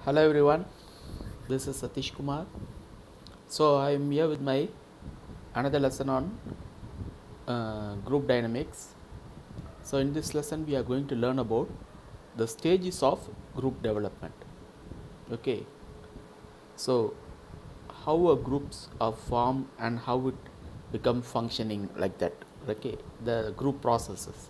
Hello everyone, this is Satish Kumar. So I am here with my another lesson on group dynamics. So in this lesson we are going to learn about the stages of group development. Okay, so how a groups are formed and how it become functioning like that. Okay, the group processes.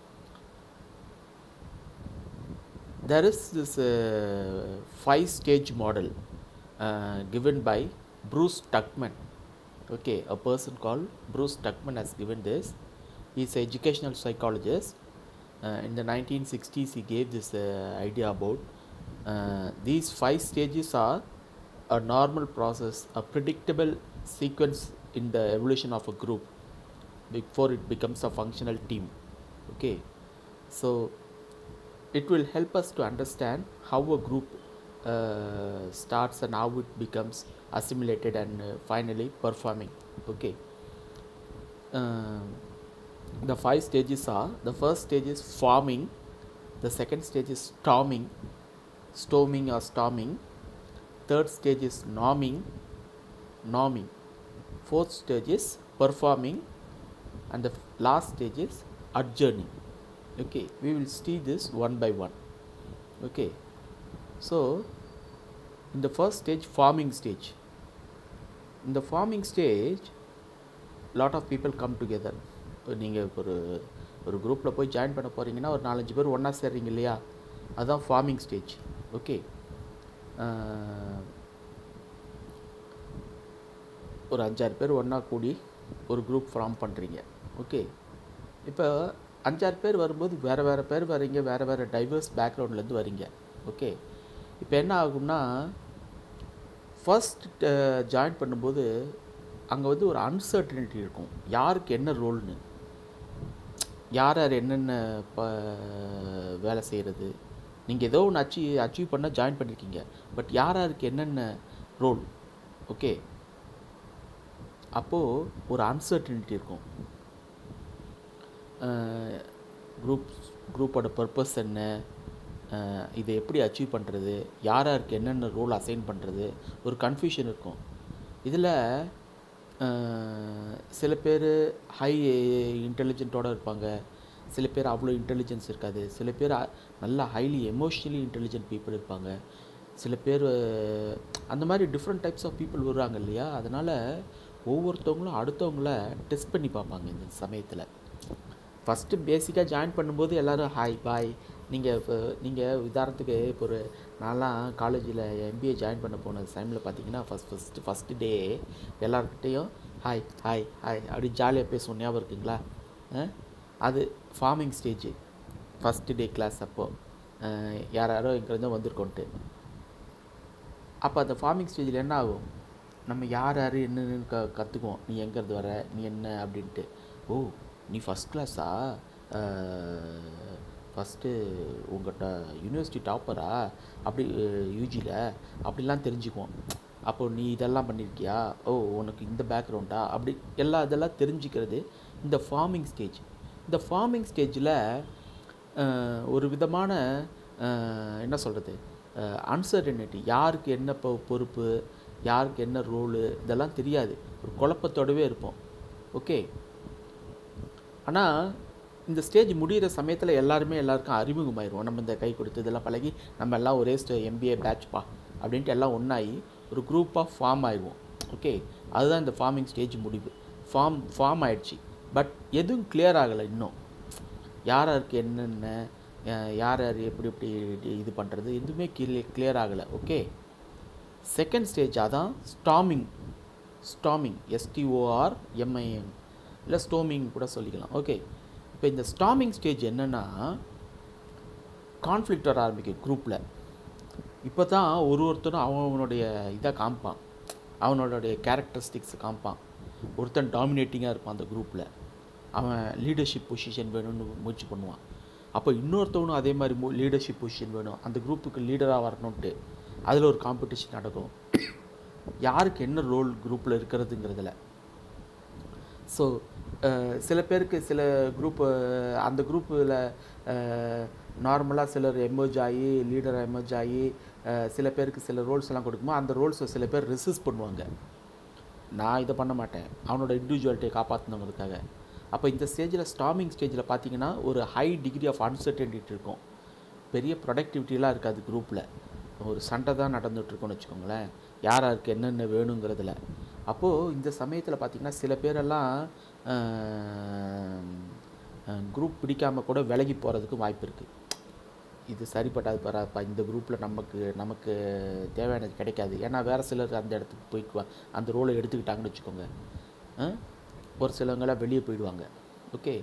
There is this 5-stage model given by Bruce Tuckman. Okay, a person called Bruce Tuckman has given this. He is an educational psychologist. In the 1960s, he gave this idea about these 5 stages are a normal process, a predictable sequence in the evolution of a group before it becomes a functional team. Okay, so it will help us to understand how a group starts and how it becomes assimilated and finally performing. Okay, the 5 stages are: the first stage is forming, the second stage is storming or storming, third stage is norming, fourth stage is performing, and the last stage is adjourning. Okay, we will see this one by one. Okay, so in the first stage, forming stage. In the forming stage, lot of people come together. நீங்கள் ஒரு குரூப்பில் போய் join பண்ண போகிறீங்கன்னா ஒரு 4-5 பேர் ஒன்றா சேர்றீங்க இல்லையா, அதுதான் ஃபார்மிங் ஸ்டேஜ். ஓகே, ஒரு 5-6 பேர் ஒன்றா கூடி ஒரு குரூப் ஃபார்ம் பண்ணுறீங்க. ஓகே, இப்போ 5-6 பேர் வரும்போது வேறு பேர் வரீங்க, வேறு டைவர்ஸ் பேக்ரவுண்ட்லேருந்து வரீங்க. ஓகே, இப்போ என்ன ஆகும்னா, ஃபர்ஸ்ட் ஜாயின் பண்ணும்போது அங்கே வந்து ஒரு அன்சர்டனிட்டி இருக்கும். யாருக்கு என்ன ரோல்னு, யார் என்னென்ன வேலை செய்கிறது. நீங்கள் ஏதோ ஒன்று அச்சீவ் பண்ண ஜாயின் பண்ணியிருக்கீங்க, பட் யாருக்கு என்னென்ன ரோல். ஓகே, அப்போது ஒரு அன்சர்டனிட்டி இருக்கும். குரூப்போட பர்பஸ் என்ன, இதை எப்படி அச்சீவ் பண்ணுறது, யாருக்கு என்னென்ன ரோல் அசைன் பண்ணுறது, ஒரு கன்ஃபியூஷன் இருக்கும். இதில் சில பேர் ஹை இன்டெலிஜென்ட்டோடு இருப்பாங்க, சில பேர் அவ்வளோ இன்டெலிஜென்ஸ் இருக்காது, சில பேர் நல்லா ஹைலி எமோஷ்னலி இன்டெலிஜென்ட் பீப்புள் இருப்பாங்க, சில பேர் அந்த மாதிரி டிஃப்ரெண்ட் டைப்ஸ் ஆஃப் பீப்புள் வருவாங்க இல்லையா. அதனால் ஒவ்வொருத்தவங்களும் அடுத்தவங்கள டெஸ்ட் பண்ணி பார்ப்பாங்க. இந்த சமயத்தில் ஃபஸ்ட்டு பேசிக்காக ஜாயின் பண்ணும்போது எல்லோரும் ஹாய் பாய். நீங்கள் உதாரணத்துக்கு இப்போ ஒரு நான்லாம் காலேஜில் எம்பிஏ ஜாயின் பண்ண போன டைமில் பார்த்தீங்கன்னா ஃபஸ்ட்டு டே எல்லாருக்கிட்டேயும் ஹாய் ஹாய் ஹாய் அப்படி ஜாலியாக பேசுவோம். ஞாபகம் இருக்குங்களா? அது forming stage, first day class. அப்போது யாரோ இங்கேருந்து வந்திருக்கோன்ட்டு. அப்போ அந்த ஃபார்மிங் ஸ்டேஜில் என்ன ஆகும், நம்ம யார் என்னன்னு கற்றுக்குவோம். நீ எங்கேருந்து வர, நீ என்ன அப்படின்ட்டு. ஓ, நீ ஃபஸ்ட் கிளாஸா, ஃபஸ்ட்டு உங்கள்கிட்ட யூனிவர்சிட்டி டாப்பரா, அப்படி யூஜியில் அப்படிலாம் தெரிஞ்சுக்குவோம். அப்போது நீ இதெல்லாம் பண்ணியிருக்கியா, ஓ உனக்கு இந்த பேக்ரவுண்டா, அப்படி இதெல்லாம் தெரிஞ்சுக்கிறது இந்த ஃபார்மிங் ஸ்டேஜ். இந்த ஃபார்மிங் ஸ்டேஜில் ஒரு விதமான என்ன சொல்கிறது, அன்சர்டனிட்டி, யாருக்கு என்ன பொறுப்பு, யாருக்கு என்ன ரோலு, இதெல்லாம் தெரியாது. ஒரு குழப்பத்தோடவே இருப்போம். ஓகே, ஆனால் இந்த ஸ்டேஜ் முடிகிற சமயத்தில் எல்லாருக்கும் அறிமுகமாயிடுவோம். நம்ம இந்த கை கொடுத்து இதெல்லாம் பழகி நம்ம எல்லாம் ஒரே எம்பிஏ பேட்ச்பா அப்படின்ட்டு எல்லாம் ஒன்றாகி ஒரு குரூப்பாக ஃபார்ம் ஆயிடுவோம். ஓகே, அதுதான் இந்த ஃபார்மிங் ஸ்டேஜ் முடிவு. ஃபார்ம் ஆயிடுச்சு, பட் எதுவும் கிளியர் ஆகலை இன்னும். யாருக்கு என்னென்ன, யார் எப்படி இது பண்ணுறது, எதுவுமே கிளியர் ஆகலை. ஓகே, செகண்ட் ஸ்டேஜ் அதான் ஸ்டார்மிங். STORMING இல்லை ஸ்டோமிங் கூட சொல்லிக்கலாம். ஓகே, இப்போ இந்த ஸ்டார்மிங் ஸ்டேஜ் என்னென்னா, கான்ஃப்ளிக்ட் வர ஆரம்பிக்கும் குரூப்பில். இப்போ தான் ஒருத்தரும் அவனுடைய இதை காமிப்பான், அவனோடைய கேரக்டரிஸ்டிக்ஸ் காமிப்பான். ஒருத்தன் டாமினேட்டிங்காக இருப்பான் அந்த குரூப்பில், அவன் லீடர்ஷிப் பொசிஷன் வேணும்னு முயற்சி பண்ணுவான். அப்போ இன்னொருத்தவனும் அதே மாதிரி லீடர்ஷிப் பொசிஷன் வேணும், அந்த குரூப்புக்கு லீடராக வரணுன்ட்டு. அதில் ஒரு காம்படிஷன் நடக்கும், யாருக்கு என்ன ரோல் குரூப்பில் இருக்கிறதுங்கிறதுல. ஸோ சில பேருக்கு சில குரூப்பு, அந்த குரூப்பில் நார்மலாக சிலர் எமர்ஜ் ஆகி லீடராக எமர்ஜ் ஆகி சில பேருக்கு சில ரோல்ஸ் எல்லாம் கொடுக்குமோ அந்த ரோல்ஸை சில பேர் ரெசிஸ்ட் பண்ணுவாங்க. நான் இதை பண்ண மாட்டேன், அவனோட இண்டிவிஜுவாலிட்டியை காப்பாற்றணுங்கிறதுக்காக. அப்போ இந்த ஸ்டேஜில் ஸ்டார்மிங் ஸ்டேஜில் பார்த்தீங்கன்னா ஒரு ஹை டிகிரி ஆஃப் அன்சர்டனிட்டி இருக்கும். பெரிய ப்ரொடக்டிவிட்டிலாம் இருக்காது. குரூப்பில் ஒரு சண்டை தான் நடந்துகிட்ருக்கோன்னு வச்சுக்கோங்களேன், யார் யாருக்கு என்னென்ன வேணுங்கிறதுல. அப்போது இந்த சமயத்தில் பார்த்திங்கன்னா சில பேரெல்லாம் குரூப் பிடிக்காமல் கூட விலகி போகிறதுக்கு வாய்ப்பு இருக்குது. இது சரிப்பட்டாது பராப்பா, இந்த குரூப்பில் நமக்கு தேவையானது கிடைக்காது. ஏன்னா வேறு சிலர் அந்த இடத்துக்கு போய்க்குவா, அந்த ரோலை எடுத்துக்கிட்டாங்கன்னு வச்சுக்கோங்க. ஒரு சிலவங்களாம் வெளியே போயிடுவாங்க. ஓகே,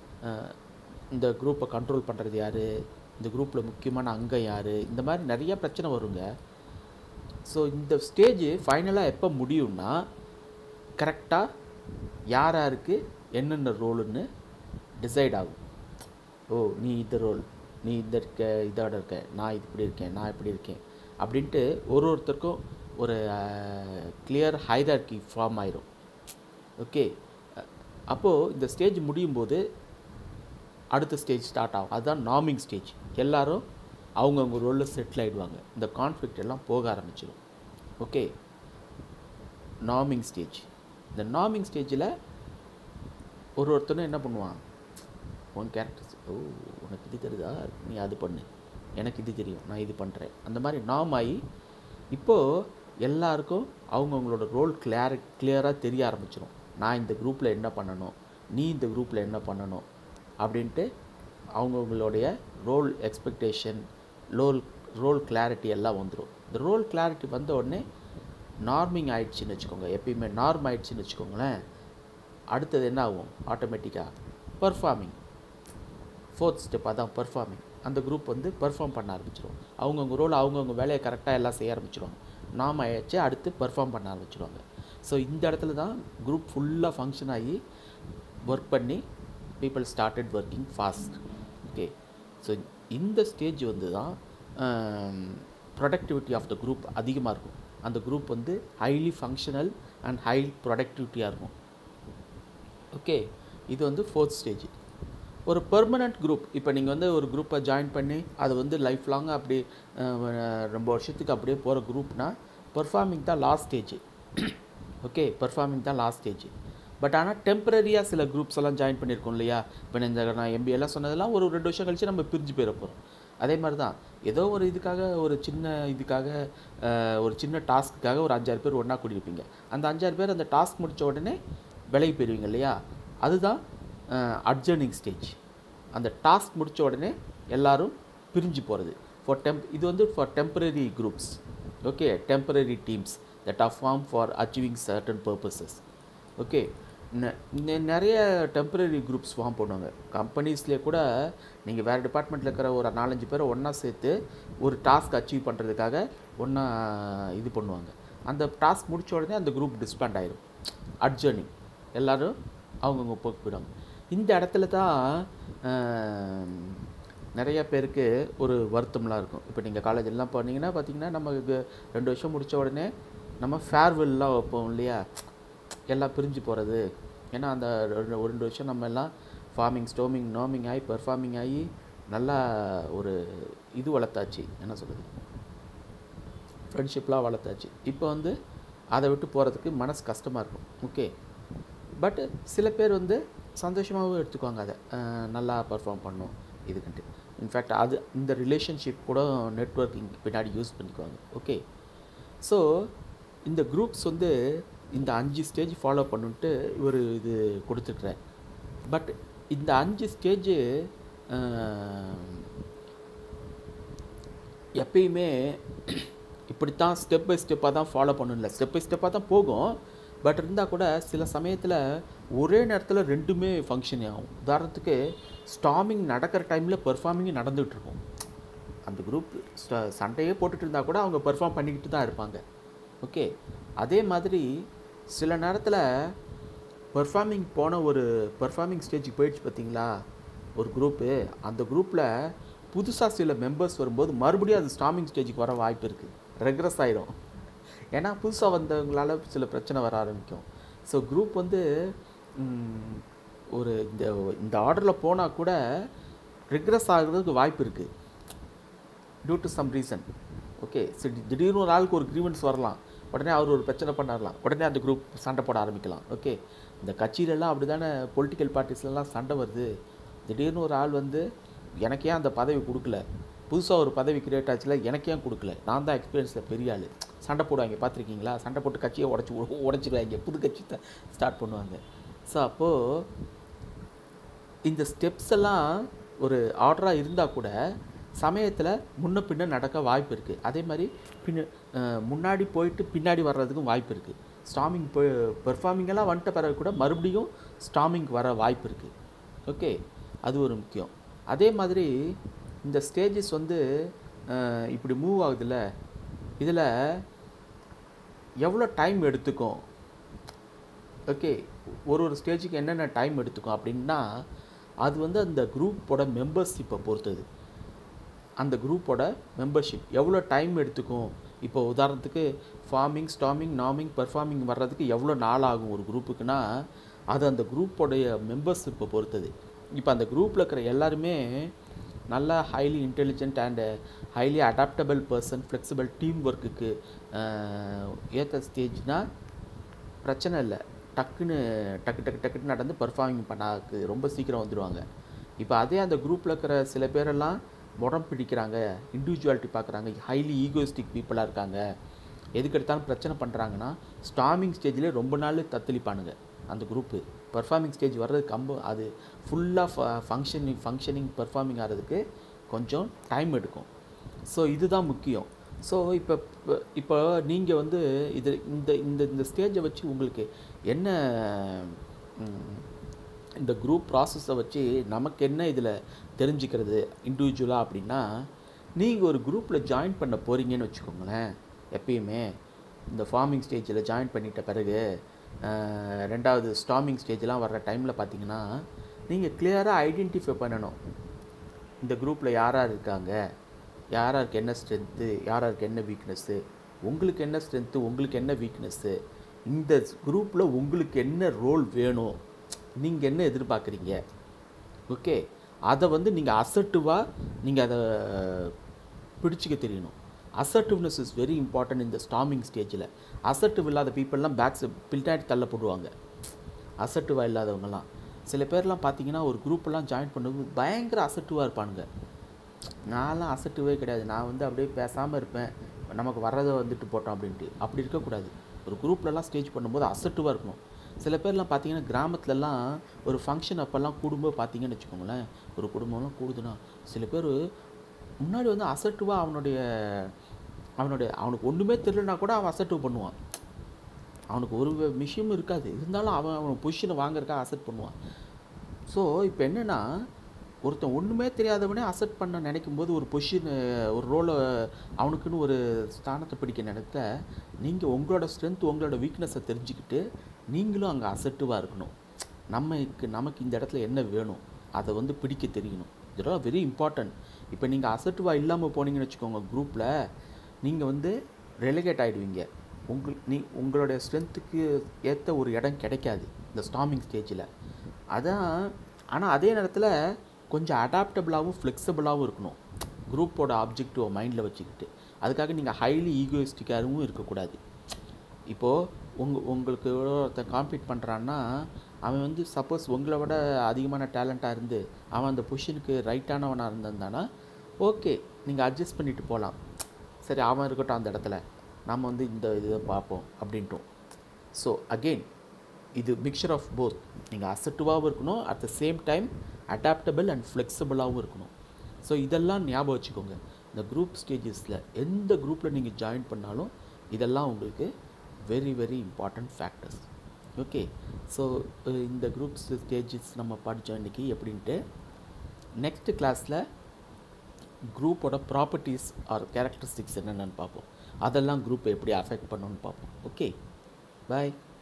இந்த குரூப்பை கண்ட்ரோல் பண்ணுறது யார், இந்த குரூப்பில் முக்கியமான அங்கம் யார், இந்த மாதிரி நிறைய பிரச்சனை வருங்க. ஸோ இந்த ஸ்டேஜ் ஃபைனலாக எப்போ முடியும்னா கரெக்டாக யார் யாருக்கு என்னென்ன ரோலுன்னு டிசைட் ஆகும். ஓ நீ இந்த ரோல், நீ இந்த இதோட இருக்க, நான் இப்படி இருக்கேன், நான் இப்படி இருக்கேன் அப்படின்ட்டு ஒருத்தருக்கும் ஒரு கிளியர் ஹைரார்கி ஃபார்ம் ஆயிரும். ஓகே, அப்போது இந்த ஸ்டேஜ் முடியும் போது அடுத்த ஸ்டேஜ் ஸ்டார்ட் ஆகும். அதுதான் நார்மிங் ஸ்டேஜ். எல்லோரும் அவங்கவுங்க ரோலில் செட்டில் ஆகிடுவாங்க. இந்த கான்ஃப்ளிக்ட் எல்லாம் போக ஆரம்பிச்சிடும். Okay, norming stage. இந்த நார்மிங் ஸ்டேஜில் ஒருத்தனும் என்ன பண்ணுவான், உன் கேரக்டர்ஸ், ஓ உனக்கு இது தெரியுதா, நீ அது பண்ணு, எனக்கு இது தெரியும், நான் இது பண்ணுறேன், அந்த மாதிரி நார்ம் ஆகி இப்போது எல்லாருக்கும் அவங்கவுங்களோட ரோல் கிளியராக தெரிய ஆரம்பிச்சிடும். நான் இந்த குரூப்பில் என்ன பண்ணணும், நீ இந்த குரூப்பில் என்ன பண்ணணும் அப்படின்ட்டு அவங்கவுங்களுடைய ரோல் எக்ஸ்பெக்டேஷன், ரோல் கிளாரிட்டி எல்லாம் வந்துடும். இந்த ரோல் கிளாரிட்டி வந்த உடனே நார்மிங் ஆயிடுச்சுன்னு வச்சுக்கோங்க, எப்பயுமே நார்ம் ஆயிடுச்சுன்னு வச்சுக்கோங்களேன். அடுத்தது என்ன ஆகும், ஆட்டோமேட்டிக்காக பர்ஃபார்மிங். ஃபோர்த் ஸ்டெப் அதான் பர்ஃபார்மிங். அந்த குரூப் வந்து பர்ஃபார்ம் பண்ண ஆரம்பிச்சிடும். அவங்கவுங்க ரோல் அவங்கவுங்க வேலையை கரெக்டாக எல்லாம் செய்ய ஆரம்பிச்சிடுவாங்க. நார்ம் ஆயிடுச்சு, அடுத்து பர்ஃபார்ம் பண்ண ஆரம்பிச்சிடுவாங்க. ஸோ இந்த இடத்துல தான் குரூப் ஃபுல்லாக ஃபங்க்ஷன் ஆகி ஒர்க் பண்ணி people started working fast. Okay, so இந்த ஸ்டேஜ் வந்து தான் ப்ரொடக்டிவிட்டி ஆஃப் த குரூப் அதிகமாக இருக்கும். அந்த குரூப் வந்து ஹைலி ஃபங்க்ஷனல் அண்ட் ஹை ப்ரொடக்டிவிட்டியாக இருக்கும். ஓகே, இது வந்து ஃபோர்த் ஸ்டேஜ். ஒரு பெர்மனண்ட் குரூப், இப்போ நீங்கள் வந்து ஒரு குரூப்பை ஜாயின் பண்ணி அது வந்து லைஃப் லாங்காக அப்படி ரொம்ப வருஷத்துக்கு அப்படியே போகிற குரூப்னா பெர்ஃபார்மிங் தான் லாஸ்ட் ஸ்டேஜ். ஓகே, பெர்ஃபார்மிங் தான் லாஸ்ட் ஸ்டேஜ். பட் ஆனால் டெம்பரரியாக சில குரூப்ஸ் எல்லாம் ஜாயின் பண்ணியிருக்கோம் இல்லையா. இப்போ நான் எம்பிஏலாம் சொன்னதெல்லாம் ஒரு 2 வருஷம் கழித்து நம்ம பிரிஞ்சு போயிட போகிறோம். அதே மாதிரி தான் ஏதோ ஒரு இதுக்காக ஒரு சின்ன டாஸ்க்குக்காக ஒரு 5-6 பேர் ஒன்றா கூடியிருப்பீங்க. அந்த 5-6 பேர் அந்த டாஸ்க் முடித்த உடனே விலகி போயிடுவீங்க இல்லையா. அதுதான் அட்ஜர்னிங் ஸ்டேஜ். அந்த டாஸ்க் முடித்த உடனே எல்லோரும் பிரிஞ்சு போகிறது. இது வந்து for temporary groups. Okay, temporary teams that are formed for achieving certain purposes. Okay, நிறைய டெம்பரரி குரூப்ஸ் ஃபார்ம் பண்ணுவாங்க. கம்பெனிஸ்லேயே கூட நீங்கள் வேறு டிபார்ட்மெண்ட்டில் இருக்கிற ஒரு 4-5 பேரை ஒன்றா சேர்த்து ஒரு டாஸ்க் அச்சீவ் பண்ணுறதுக்காக ஒன்றா இது பண்ணுவாங்க. அந்த டாஸ்க் முடித்த உடனே அந்த குரூப் டிஸ்பேண்ட் ஆகிடும். அட்ஜர்னிங், எல்லோரும் அவங்கவுங்க போயிடுவாங்க. இந்த இடத்துல தான் நிறைய பேருக்கு ஒரு வருத்தம்லாம் இருக்கும். இப்போ நீங்கள் காலேஜெல்லாம் போனீங்கன்னா பார்த்தீங்கன்னா நமக்கு 2 வருஷம் முடித்த உடனே நம்ம ஃபேர்வெல்லாம் வைப்போம் இல்லையா, எல்லாம் பிரிஞ்சு போகிறது. ஏன்னா அந்த 2 வருஷம் நம்ம எல்லாம் நார்மிங் ஆகி பெர்ஃபார்மிங் ஆகி நல்லா ஒரு இது வளர்த்தாச்சு, என்ன சொல்கிறது, ஃப்ரெண்ட்ஷிப்லாம் வளர்த்தாச்சு. இப்போ வந்து அதை விட்டு போகிறதுக்கு மனசு கஷ்டமாக இருக்கும். ஓகே, பட் சில பேர் வந்து சந்தோஷமாகவும் எடுத்துக்குவாங்க, அதை நல்லா பர்ஃபார்ம் பண்ணணும் இதுக்குன்ட்டு. இன்ஃபேக்ட் இந்த ரிலேஷன்ஷிப் கூட நெட்வொர்க்கிங் பின்னாடி யூஸ் பண்ணிக்குவாங்க. ஓகே, ஸோ இந்த குரூப்ஸ் வந்து இந்த 5 ஸ்டேஜ் ஃபாலோ பண்ணுன்ட்டு ஒரு இது கொடுத்துருக்குறேன். பட் இந்த 5 ஸ்டேஜு எப்பயுமே இப்படித்தான் ஸ்டெப் பை ஸ்டெப்பாக தான் ஃபாலோ பண்ணல, ஸ்டெப் பை ஸ்டெப்பாக தான் போகும். பட் இருந்தால் கூட சில சமயத்தில் ஒரே நேரத்தில் ரெண்டுமே ஃபங்க்ஷன் ஆகும். உதாரணத்துக்கு ஸ்டார்மிங் நடக்கிற டைமில் பெர்ஃபார்மிங் நடந்துகிட்ருக்கும். அந்த குரூப் சண்டையே போட்டுட்டு இருந்தால் கூட அவங்க பெர்ஃபார்ம் பண்ணிக்கிட்டு தான் இருப்பாங்க. ஓகே, அதே மாதிரி சில நேரத்தில் பெர்ஃபார்மிங் ஸ்டேஜுக்கு போயிடுச்சு பார்த்தீங்களா ஒரு குரூப்பு. அந்த குரூப்பில் புதுசாக சில மெம்பர்ஸ் வரும்போது மறுபடியும் அது ஸ்டார்மிங் ஸ்டேஜுக்கு வர வாய்ப்பு இருக்குது, ரெக்ரெஸ் ஆகிடும். ஏன்னா புதுசாக வந்தவங்களால சில பிரச்சனை வர ஆரம்பிக்கும். ஸோ குரூப் வந்து ஒரு இந்த ஆர்டரில் போனால் கூட ரிக்ரெஸ் ஆகிறதுக்கு வாய்ப்பு இருக்குது due to some reason. Okay, சரி, திடீர்னு ஒரு ஆளுக்கு ஒரு கிரீவன்ஸ் வரலாம், உடனே அவர் ஒரு பிரச்சனை பண்ணலாம், உடனே அந்த குரூப் சண்டை போட ஆரம்பிக்கலாம். ஓகே, இந்த கட்சியிலலாம் அப்படி தானே, பொலிட்டிக்கல் பார்ட்டிஸ்லாம் சண்டை வருது. திடீர்னு ஒரு ஆள் வந்து எனக்கு ஏன் அந்த பதவி கொடுக்கல, புதுசாக ஒரு பதவி கிரியேட் ஆச்சுல, எனக்கு ஏன் கொடுக்கல, நான் தான் எக்ஸ்பீரியன்ஸில் பெரிய ஆள், சண்டை போடுவாங்க. பார்த்துருக்கீங்களா? சண்டை போட்டு கட்சியை உடச்சிடுவாங்க, புது கட்சி தான் ஸ்டார்ட் பண்ணுவாங்க. ஸோ அப்போது இந்த ஸ்டெப்ஸ் எல்லாம் ஒரு ஆர்டராக இருந்தால் கூட சமயத்தில் முன்ன பின்ன நடக்க வாய்ப்பு இருக்குது. அதே மாதிரி முன்னாடி போயிட்டு பின்னாடி வர்றதுக்கும் வாய்ப்பு இருக்குது. ஸ்டாமிங் பெர்ஃபார்மிங்கெல்லாம் வந்துட்ட பிறகு கூட மறுபடியும் ஸ்டாமிங் வர வாய்ப்பு இருக்குது. ஓகே, அது ஒரு முக்கியம். அதே மாதிரி இந்த ஸ்டேஜஸ் வந்து இப்படி மூவ் ஆகுதுல்ல, இதில் எவ்வளோ டைம் எடுத்துக்கும்? ஓகே, ஒரு ஸ்டேஜுக்கு என்னென்ன டைம் எடுத்துக்கும் அப்படின்னா, அது வந்து அந்த குரூப்போட மெம்பர்ஷிப்பை பொறுத்தது. அந்த குரூப்போட மெம்பர்ஷிப் எவ்வளோ டைம் எடுத்துக்கும்? இப்போ உதாரணத்துக்கு ஃபார்மிங், ஸ்டாமிங், நாமிங், பெர்ஃபார்மிங் வர்றதுக்கு எவ்வளோ நாள் ஆகும் ஒரு குரூப்புக்குன்னா, அது அந்த குரூப்போடைய மெம்பர்ஷிப்பை பொறுத்தது. இப்போ அந்த குரூப்பில் இருக்கிற எல்லாருமே நல்லா highly intelligent and highly adaptable person, flexible team ஒர்க்குக்கு ஏற்ற ஸ்டேஜ்னால் பிரச்சனை இல்லை, டக்கு நடந்து பர்ஃபார்மிங் பண்ணாக்கு ரொம்ப சீக்கிரம் வந்துடுவாங்க. இப்போ அதே அந்த குரூப்பில் இருக்கிற சில பேரெல்லாம் உடம்பு பிடிக்கிறாங்க, இண்டிவிஜுவாலிட்டி பார்க்குறாங்க, ஹைலி ஈகோயிஸ்டிக் பீப்புளாக இருக்காங்க, எதுக்கு எடுத்தாலும் பிரச்சனை பண்ணுறாங்கன்னா, ஸ்டாமிங் ஸ்டேஜ்லேயே ரொம்ப நாள் தத்தளிப்பானுங்க. அந்த குரூப்பு பர்ஃபார்மிங் ஸ்டேஜ் வர்றது அது ஃபுல்லாக ஃபங்க்ஷனிங் பர்ஃபார்மிங் ஆகிறதுக்கு கொஞ்சம் டைம் எடுக்கும். ஸோ இதுதான் முக்கியம். ஸோ இப்போ நீங்கள் வந்து இந்த ஸ்டேஜை வச்சு உங்களுக்கு என்ன, இந்த குரூப் ப்ராசஸை வச்சு நமக்கு என்ன இதில் தெரிஞ்சுக்கிறது இண்டிவிஜுவலாக அப்படின்னா, நீங்கள் ஒரு குரூப்பில் ஜாயின் பண்ண போகிறீங்கன்னு வச்சுக்கோங்களேன். எப்பயுமே இந்த ஃபார்மிங் ஸ்டேஜில் ஜாயின் பண்ணிட்ட பிறகு ரெண்டாவது ஸ்டாமிங் ஸ்டேஜெலாம் வர்ற டைமில் பார்த்தீங்கன்னா, நீங்கள் கிளியராக ஐடென்டிஃபை பண்ணணும், இந்த குரூப்பில் யார் யார் இருக்காங்க, யாருக்கு என்ன ஸ்ட்ரென்த்து, யாருக்கு என்ன வீக்னஸ்ஸு, உங்களுக்கு என்ன ஸ்ட்ரென்த்து, உங்களுக்கு என்ன வீக்னஸ்ஸு, இந்த குரூப்பில் உங்களுக்கு என்ன ரோல் வேணும், நீங்கள் என்ன எதிர்பார்க்குறீங்க. ஓகே, அதை வந்து நீங்கள் அசர்ட்டிவாக நீங்கள் அதை பிடிச்சிக்க தெரியணும். அசர்ட்டிவ்னஸ் இஸ் வெரி இம்பார்ட்டன்ட் இந்த ஸ்டாமிங் ஸ்டேஜில். அசர்ட்டிவ் இல்லாத பீப்புளெலாம் பின்னாடி தள்ளப்படுவாங்க. அசர்ட்டிவாக இல்லாதவங்கலாம் சில பேர்லாம் பார்த்தீங்கன்னா, ஒரு குரூப்பெல்லாம் ஜாயின் பண்ணும்போது பயங்கர அசர்ட்டிவாக இருப்பானுங்க. நான்லாம் அசர்ட்டிவே கிடையாது, நான் வந்து அப்படியே பேசாமல் இருப்பேன், நமக்கு வர்றதை வந்துட்டு போட்டோம் அப்படின்ட்டு. அப்படி இருக்கக்கூடாது. ஒரு குரூப்லலாம் ஸ்டேஜ் பண்ணும்போது அசர்ட்டிவாக இருக்கணும். சில பேர்லாம் பார்த்தீங்கன்னா, கிராமத்துலலாம் ஒரு ஃபங்க்ஷன் அப்போல்லாம் கூடும்போது பார்த்தீங்கன்னு வச்சுக்கோங்களேன், ஒரு குடும்பம்லாம் கூடுதுன்னா சில பேர் முன்னாடி வந்து அசர்ட்டிவாக அவனுக்கு ஒன்றுமே தெரியலனா கூட அவன் அசர்ட்டிவ் பண்ணுவான். அவனுக்கு ஒரு விஷயமும் இருக்காது, இருந்தாலும் அவன் பொசிஷனை வாங்குறதுக்காக அசர்ட் பண்ணுவான். ஸோ இப்போ என்னென்னா, ஒருத்தன் ஒன்றுமே தெரியாதவனே அசர்ட் பண்ண நினைக்கும் போது ஒரு பொசிஷன், ஒரு ரோலை, அவனுக்குன்னு ஒரு ஸ்தானத்தை பிடிக்க நினைத்த நீங்கள் உங்களோட ஸ்ட்ரென்த், உங்களோட வீக்னஸை தெரிஞ்சுக்கிட்டு நீங்களும் அங்கே அசர்ட்டிவாக இருக்கணும். நமக்கு இந்த இடத்துல என்ன வேணும் அதை வந்து பிடிக்க தெரியணும். இதெல்லாம் வெரி இம்பார்ட்டன்ட். இப்போ நீங்கள் அசர்ட்டிவாக இல்லாமல் போனீங்கன்னு வச்சுக்கோங்க, குரூப்பில் நீங்கள் வந்து ரெலிகேட் ஆகிடுவீங்க. உங்களுடைய ஸ்ட்ரென்த்துக்கு ஏற்ற ஒரு இடம் கிடைக்காது இந்த ஸ்டாமிங் ஸ்டேஜில். அதான். ஆனால் அதே நேரத்தில் கொஞ்சம் அடாப்டபிளாகவும் ஃப்ளெக்சிபிளாகவும் இருக்கணும், குரூப்போட ஆப்ஜெக்டிவை மைண்டில் வச்சுக்கிட்டு. அதுக்காக நீங்கள் ஹைலி ஈகோயிஸ்டிக்காகவும் இருக்கக்கூடாது. இப்போது உங்களுக்கு ஒருத்தன் காம்பீட் பண்ணுறான்னா, அவன் வந்து சப்போஸ் உங்களை விட அதிகமான டேலண்ட்டாக இருந்து அவன் அந்த பொசிஷனுக்கு ரைட்டானவனாக இருந்திருந்தானா ஓகே, நீங்கள் அட்ஜஸ்ட் பண்ணிவிட்டு போகலாம். சரி, அவன் இருக்கட்டும் அந்த இடத்துல, நம்ம வந்து இந்த இதை பார்ப்போம் அப்படின்ட்டோம். ஸோ அகெயின் இது மிக்சர் ஆஃப் போத். நீங்கள் அசர்ட்டிவாகவும் இருக்கணும், at the same time adaptable and ஃப்ளெக்சிபிளாகவும் இருக்கணும். ஸோ இதெல்லாம் ஞாபகம் வச்சுக்கோங்க. இந்த குரூப் ஸ்டேஜஸில் எந்த குரூப்பில் நீங்கள் ஜாயின் பண்ணாலும் இதெல்லாம் உங்களுக்கு very very important factors. Okay, so இந்த குரூப்ஸ் ஸ்டேஜஸ் நம்ம படித்தோம் இன்றைக்கி எப்படின்ட்டு. நெக்ஸ்ட் கிளாஸில் குரூப்போட ப்ராப்பர்ட்டிஸ் ஆர் கேரக்டரிஸ்டிக்ஸ் என்னென்னு பார்ப்போம். அதெல்லாம் குரூப்பை எப்படி அஃபெக்ட் பண்ணணும்னு பார்ப்போம். ஓகே, பாய்.